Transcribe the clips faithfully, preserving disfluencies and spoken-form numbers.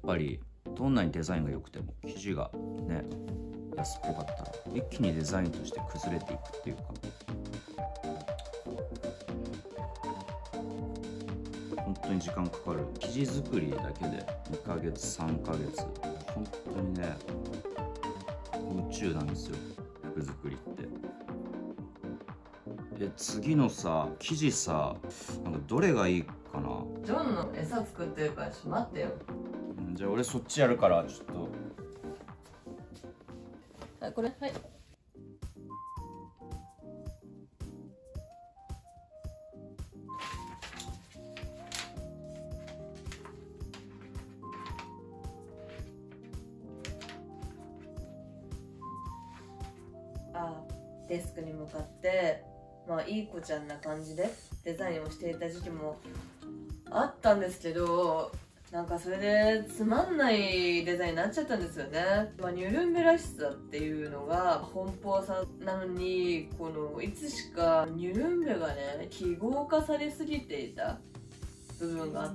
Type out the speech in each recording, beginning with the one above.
ぱりどんなにデザインが良くても生地がね安っぽかったら一気にデザインとして崩れていくっていうか、本当に時間かかる。生地作りだけでにかげつさんかげつ、本当にね宇宙なんですよ服作りって。え次のさ生地さ、なんかどれがいいかな。 ジョンの餌作ってるからちょっと待ってよ。 じゃあ俺そっちやるからちょっと。 あ、これはい。あ、デスクに向かってまあいい子ちゃんな感じでデザインをしていた時期もあったんですけど、なんかそれでつまんないデザインになっちゃったんですよね。まあ、ニュルンベらしさっていうのが奔放さなのに、このいつしかニュルンベがね記号化されすぎていた部分があって、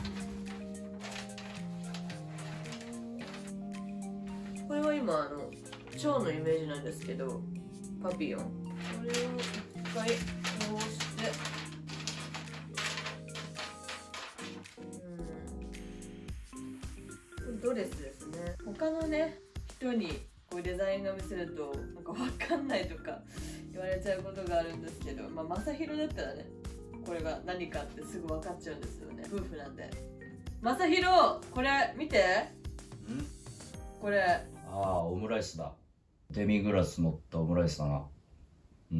これは今あの蝶のイメージなんですけど、パピヨン、これを一回こうしてドレスですね。他のね人にこういうデザインが見せるとなんか分かんないとか言われちゃうことがあるんですけど、まあまさひろだったらねこれが何かってすぐ分かっちゃうんですよね。夫婦なんで。まさひろ、これ見て。んこれ、ああ、オムライスだ。デミグラス乗ったオムライスだな。うん。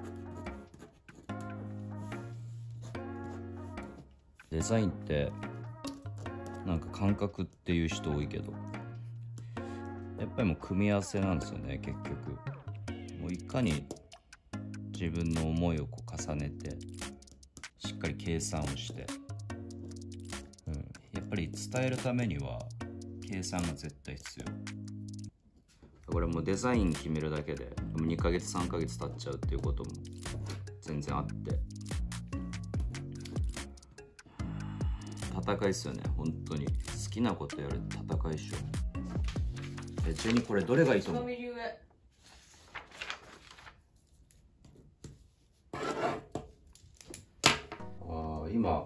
デザインってなんか感覚っていう人多いけど、やっぱりもう組み合わせなんですよね。結局もういかに自分の思いをこう重ねてしっかり計算をして、うん、やっぱり伝えるためには計算が絶対必要。これもうデザイン決めるだけでにかげつさんかげつ経っちゃうっていうことも全然あって、戦いですよね。本当に好きなことやる戦いっしょ。え、ちなみにこれどれがいいと思う？ああ、今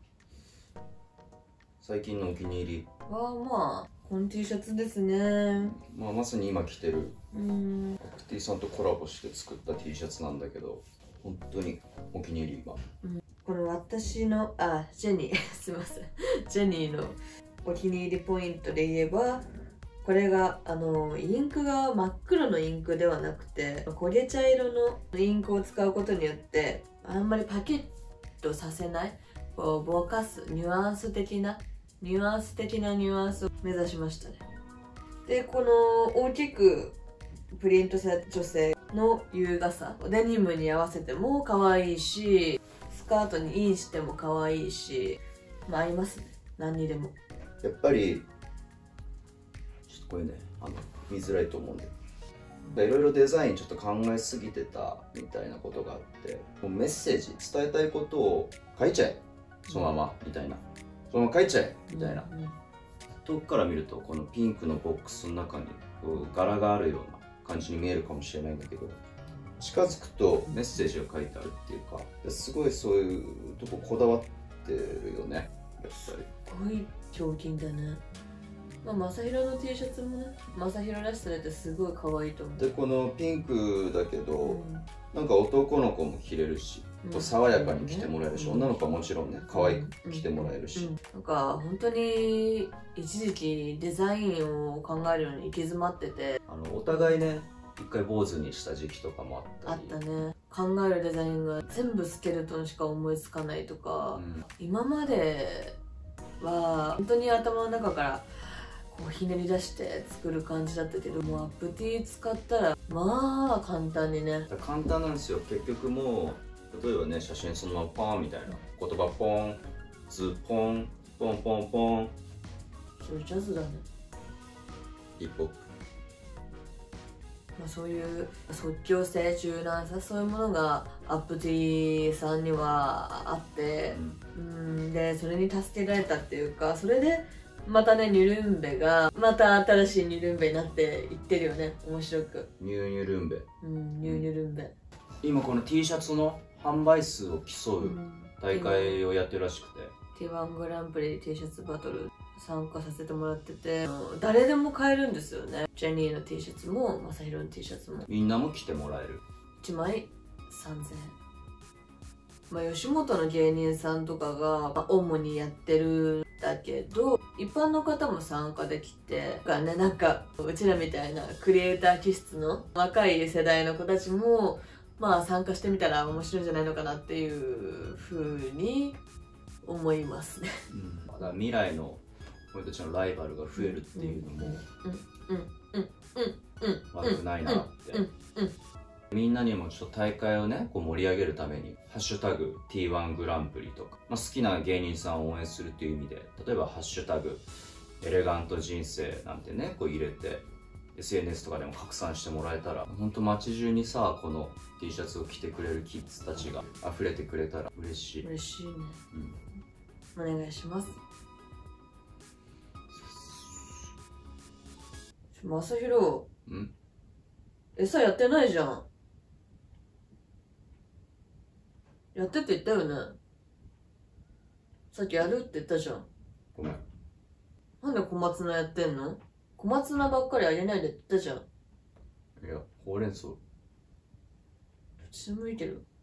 最近のお気に入りはまあこの T シャツですね。 まあまさに今着てるうんアクティさんとコラボして作った T シャツなんだけど、本当にお気に入り今。 うん、これ私のあジェニーすいませんジェニーのお気に入りポイントで言えば、これがあのインクが真っ黒のインクではなくて焦げ茶色のインクを使うことによってあんまりパキッとさせない、こうぼかすニュアンス的なニュアンス的なニュアンスを目指しましたね。でこの大きくプリントした女性の優雅さ、デニムに合わせても可愛いし、スカートにインしても可愛いし、まあ合いますね、何にでも。 やっぱりちょっとこれね、あの見づらいと思うんで、いろいろデザインちょっと考えすぎてたみたいなことがあって、もうメッセージ伝えたいことを書いちゃえそのままみたいな、そのまま書いちゃえみたいな、うんうん、遠くから見るとこのピンクのボックスの中にこう柄があるような感じに見えるかもしれないんだけど、近づくとメッセージが書いてあるっていうか、すごいそういうとここだわってるよね、やっぱり。 すごい彫金だね。まあ、まさひろの T シャツもね、まさひろらしさですごい可愛いと思う。 でこのピンクだけど、うん、なんか男の子も着れるし、うん、爽やかに着てもらえるし、うん、女の子はもちろんね可愛く着てもらえるし、うんうん、 なんか本当に一時期デザインを考えるのに行き詰まってて、 あのお互いね一回坊主にした時期とかもあったりあったね。考えるデザインが全部スケルトンしか思いつかないとか、うん、今までは本当に頭の中からこうひねり出して作る感じだったけど、もうアップティー使ったらまあ簡単にね。 簡単なんですよ。結局もう例えばね、写真そのままポンみたいな、言葉ポン図ポンポンポンポン、 それジャズだね。 ヒップホップ、 まあ、そういう即興性、柔軟さ、そういうものがアップティーさんにはあって、うん、うんでそれに助けられたっていうか、それでまたね、ニュルンベがまた新しいニュルンベになっていってるよね。面白く。 ニューニュルンベ。 うん、ニューニュルンベ。 今この T シャツの販売数を競う大会をやってるらしくて、 ティーワン グランプリ T シャツバトル参加させてもらってて、誰でも買えるんですよね。ジェニーの T シャツもまさひろの T シャツもみんなも着てもらえる。 いちまいさんぜんえん。まあ吉本の芸人さんとかが、まあ、主にやってるんだけど、一般の方も参加できて、がね、なんかうちらみたいなクリエイター気質の若い世代の子たちもまあ参加してみたら面白いんじゃないのかなっていうふうに思いますね。 うん、だから未来の俺たちのライバルが増えるっていうのも悪くないなって。みんなにもちょっと大会をねこう盛り上げるために「ハッシュタグ ティーワン グランプリ」とか、まあ、好きな芸人さんを応援するっていう意味で、例えば「ハッシュタグエレガント人生」なんてねこう入れて エスエヌエス とかでも拡散してもらえたら、ほんと街中にさこの T シャツを着てくれるキッズたちが溢れてくれたら嬉しい。 嬉しいね。 うん、 お願いします。まさひろ、 ん？ 餌やってないじゃん。やってって言ったよね。さっきやるって言ったじゃん。 ごめん。 なんで小松菜やってんの？小松菜ばっかりあげないでって言ったじゃん。 いや、ほうれん草。 どっちでもいいけど。